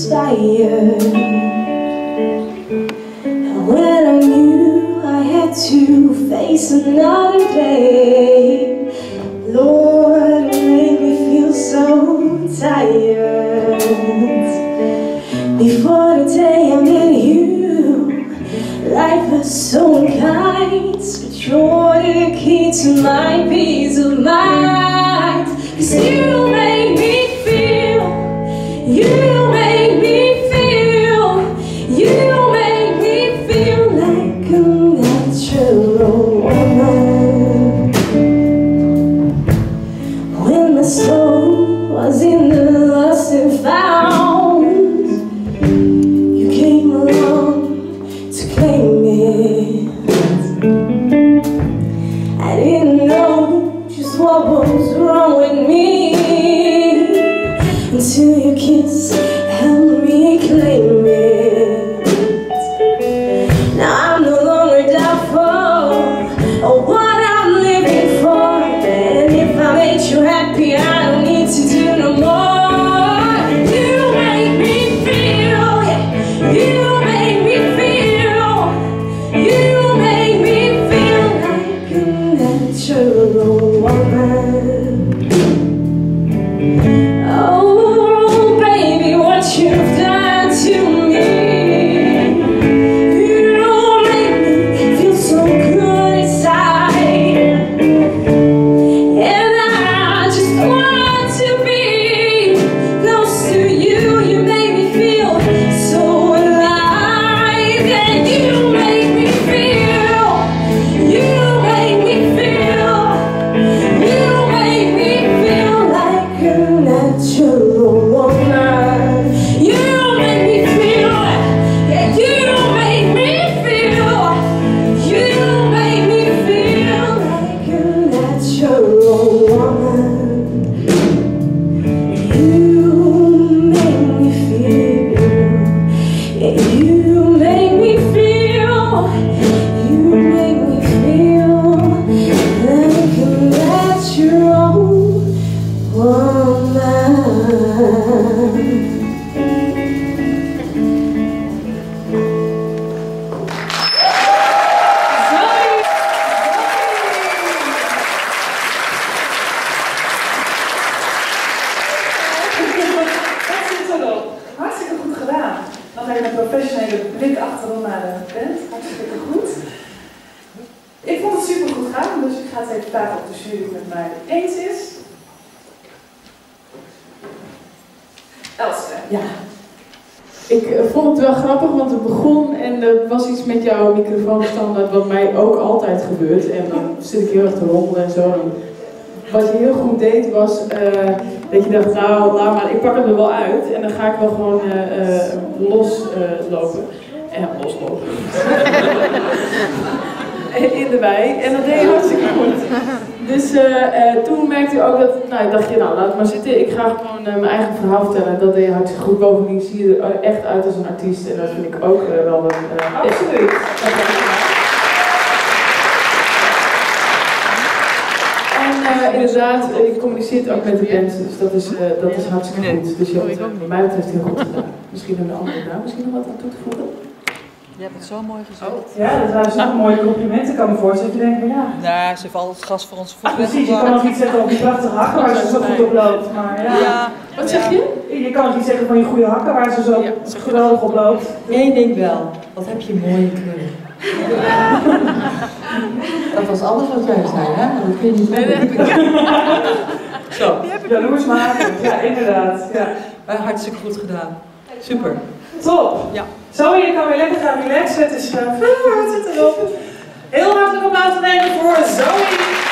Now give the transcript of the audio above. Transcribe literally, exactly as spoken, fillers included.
tired. And when I knew I had to face another day, Lord, it made me feel so tired. Before the day I met you, life was so unkind, but you're the key to my peace of mind. 'Cause you make me feel, you make me feel, you make me feel like a natural woman. When my soul was in the lost and found, you came along to claim it. I didn't know just what was wrong with me until your kiss helped me claim it. Now I'm no longer doubtful of what I'm living for, and if I made you happy, I don't need to do no more. You make me feel, yeah, you make me feel, you make me feel like a natural woman. Oh, baby, what you've done to me, you make me feel so good inside, and I just want to be close to you. You make me feel so alive, and you make me feel, you make me feel, you make me feel like a natural woman. You make me feel, yeah, you make me feel, you make me feel like a natural woman. You make me feel, yeah, you make me feel, you make me feel like a natural woman. Dat zit erop. Hartstikke goed gedaan. Nog even een professionele blik achterom naar de band. Hartstikke goed. Ik vond het super goed gaan, dus ik ga het even vragen of de jury het met mij eens is. Elske. Ja. Ik uh, vond het wel grappig, want het begon en er was iets met jouw microfoonstandaard wat mij ook altijd gebeurt. En dan zit ik heel erg te rommelen en zo. En wat je heel goed deed was uh, dat je dacht, nou laat maar, ik pak hem er wel uit en dan ga ik wel gewoon uh, uh, los uh, lopen. En loslopen. In de wei. En dat deed je hartstikke goed. Dus uh, uh, toen merkte je ook dat, nou dacht je, nou laat maar zitten, ik ga gewoon uh, mijn eigen verhaal vertellen. En dat deed je hartstikke goed. Bovendien zie je er echt uit als een artiest en dat vind ik ook uh, wel een... Uh, Absoluut. En uh, inderdaad, uh, je communiceert ook met de mensen, dus dat is, uh, dat is hartstikke goed. Dus je hebt het uh, wat mij betreft heel goed gedaan. Misschien hebben de andere daar misschien nog wat aan toe te voegen? Je hebt het zo mooi gezegd. Oh, ja, dat waren zo'n mooie complimenten. Ik kan me voorstellen dat je denkt, ja. Nou, ze heeft al het gas voor onze voeten. Ah, precies, je kan nog iets zeggen over die prachtige hakken waar ze zo goed op loopt. Maar ja. Ja. Wat zeg je? Je kan nog iets zeggen van je goede hakken waar ze zo Ja, geweldig op loopt. Eén ding wel, wat heb je mooie kleur. Dat was alles wat jij zei, hè? Maar dat kun je niet Nee, dat heb ik. Zo. Jaloers maken, ja inderdaad. Ja. Uh, hartstikke goed gedaan. Super. Top. Ja. Zo, je kan weer lekker gaan relaxen. Het is uh, het zit erop. Heel hartelijk applaus nemen voor Zoe.